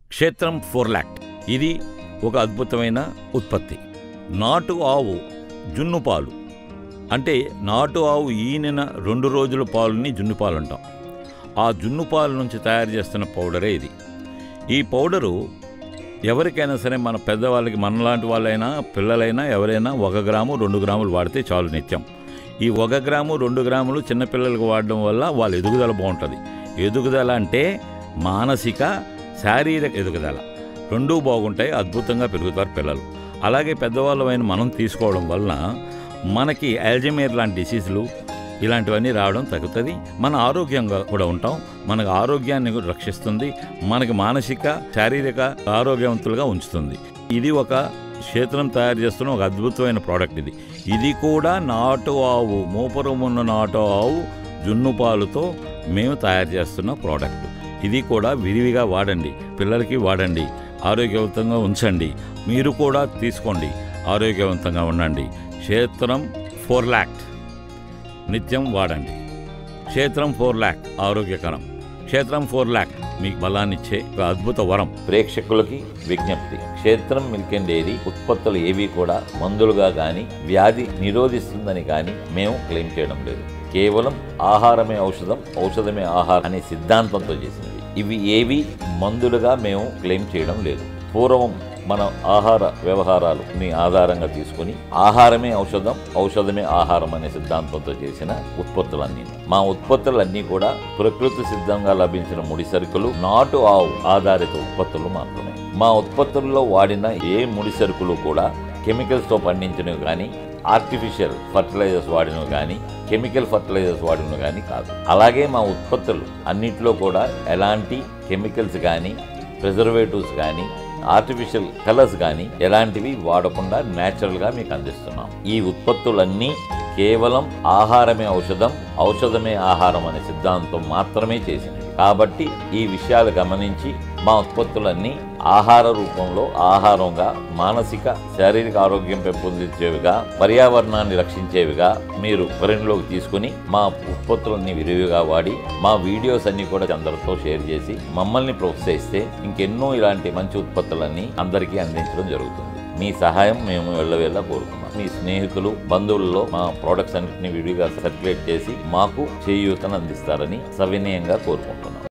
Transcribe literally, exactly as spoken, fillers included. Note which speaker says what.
Speaker 1: క్షేత్రం ఫోర్లాక్ట్ ఇది ఒక అద్భుతమైన ఉత్పత్తి. నాటు ఆవు జున్ను పాలు అంటే నాటు ఆవు ఈనిన రెండు రోజుల పాలుని జున్ను పాలు అంటాం. ఆ జున్ను పాలు నుంచి తయారు చేస్తున్న పౌడరే ఇది. ఈ పౌడరు ఎవరికైనా సరే, మన పెద్దవాళ్ళకి, మనలాంటి వాళ్ళైనా పిల్లలైనా ఎవరైనా ఒక గ్రాము రెండు గ్రాములు వాడితే చాలు నిత్యం. ఈ ఒక గ్రాము రెండు గ్రాములు చిన్నపిల్లలకు వాడడం వల్ల వాళ్ళ ఎదుగుదల బాగుంటుంది. ఎదుగుదల అంటే మానసిక శారీరక ఎదుగుదల రెండూ బాగుంటాయి, అద్భుతంగా పెరుగుతారు పిల్లలు. అలాగే పెద్దవాళ్ళమైన మనం తీసుకోవడం వలన మనకి అల్జైమర్ లాంటి డిసీజులు ఇలాంటివన్నీ రావడం తగ్గుతుంది. మన ఆరోగ్యంగా కూడా ఉంటాం, మనకు ఆరోగ్యాన్ని రక్షిస్తుంది, మనకి మానసిక శారీరక ఆరోగ్యవంతులుగా ఉంచుతుంది. ఇది ఒక క్షేత్రం తయారు చేస్తున్న ఒక అద్భుతమైన ప్రోడక్ట్. ఇది ఇది కూడా నాటు ఆవు, మోపురం ఉన్న నాటు ఆవు జున్ను పాలుతో మేము తయారు చేస్తున్న ప్రోడక్ట్. ఇది కూడా విరివిగా వాడండి, పిల్లలకి వాడండి, ఆరోగ్యవంతంగా ఉంచండి. మీరు కూడా తీసుకోండి, ఆరోగ్యవంతంగా ఉండండి. క్షేత్రం ఫోర్లాక్ట్ నిత్యం వాడండి. క్షేత్రం ఫోర్లాక్ట్ ఆరోగ్యకరం. క్షేత్రం ఫోర్లాక్ట్ మీకు బలాన్నిచ్చే ఒక అద్భుత వరం. ప్రేక్షకులకి విజ్ఞప్తి, క్షేత్రం మిల్క్ అండ్ డైరీ ఉత్పత్తులు ఏవి కూడా మందులుగా కానీ వ్యాధి నిరోధిస్తుందని కానీ మేము క్లెయిమ్ చేయడం లేదు. కేవలం ఆహారమే ఔషధం, ఔషధమే ఆహారం అనే సిద్ధాంతంతో చేసినవి. ఇవి ఏవి మందులుగా మేము క్లెయిమ్ చేయడం లేదు. పూర్వం మన ఆహార వ్యవహారాలని ఆధారంగా తీసుకుని ఆహారమే ఔషధం, ఔషధమే ఆహారం అనే సిద్ధాంతంతో చేసిన ఉత్పత్తులన్నీ. మా ఉత్పత్తులన్నీ కూడా ప్రకృతి సిద్ధంగా లభించిన ముడి సరుకులు, నాటు ఆవు ఆధారిత ఉత్పత్తులు మాత్రమే. మా ఉత్పత్తుల్లో వాడిన ఏ ముడి సరుకులు కూడా కెమికల్స్తో పండించినవి కానీ, ఆర్టిఫిషియల్ ఫర్టిలైజర్స్ వాడినవి కానీ, కెమికల్ ఫర్టిలైజర్స్ వాడినవి కానీ కాదు. అలాగే మా ఉత్పత్తులు అన్నింటిలో కూడా ఎలాంటి కెమికల్స్ కానీ, ప్రిజర్వేటివ్స్ కానీ, ఆర్టిఫిషియల్ కలర్స్ కానీ ఎలాంటివి వాడకుండా న్యాచురల్గా మీకు అందిస్తున్నాం. ఈ ఉత్పత్తులన్నీ కేవలం ఆహారమే ఔషధం, ఔషధమే ఆహారం అనే సిద్ధాంతం మాత్రమే చేసినవి. కాబట్టి ఈ విషయాలు గమనించి మా ఉత్పత్తులన్నీ ఆహార రూపంలో ఆహారంగా, మానసిక శారీరక ఆరోగ్యం పెంపొందించేవిగా, పర్యావరణాన్ని రక్షించేవిగా మీరు పరిగణలోకి తీసుకుని మా ఉత్పత్తులన్నీ విరివిగా వాడి మా వీడియోస్ అన్ని కూడా అందరితో షేర్ చేసి మమ్మల్ని ప్రోత్సహిస్తే ఇంకెన్నో ఇలాంటి మంచి ఉత్పత్తులన్నీ అందరికీ అందించడం జరుగుతుంది. మీ సహాయం మేము వెళ్ళవేళ్ళ కోరుతున్నాం. మీ స్నేహితులు, బంధువుల్లో మా ప్రోడక్ట్స్ అన్నింటినీ విడిగా సర్క్యులేట్ చేసి మాకు చేయూతను అందిస్తారని సవినయంగా కోరుకుంటున్నాం.